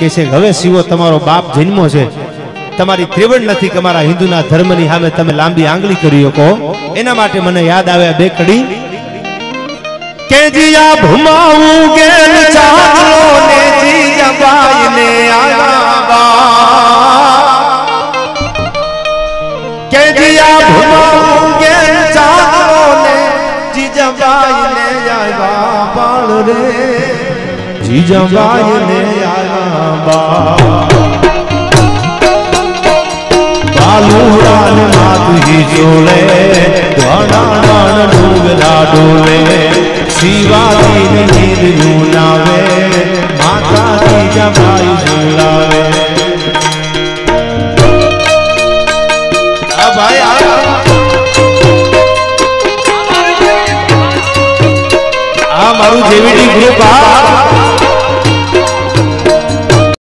કે છે હવે શિવો તમારો બાપ જન્મો છે, તમારી ત્રિવણ નથી કે અમારા હિન્દુના ધર્મની સામે તમે લાંબી આંગળી કરી શકો। એના માટે મને યાદ આવે બે કડી કે જીયા ભમાવું ગેલ ચાલો ને જીજાબાઈ ને આવા કે જીયા ભમાવું ગેલ ચાલો ને જીજાબાઈ ને આવા બાળ રે જીજાબાઈ ને આવા बालूरान मात ही जोड़े ध्वाना डूंगरा डोले शिवाजी ने नींद लूनावे माता जीजाबाई झूलावे। भाई आ मारू जेवीडी ग्रुप आ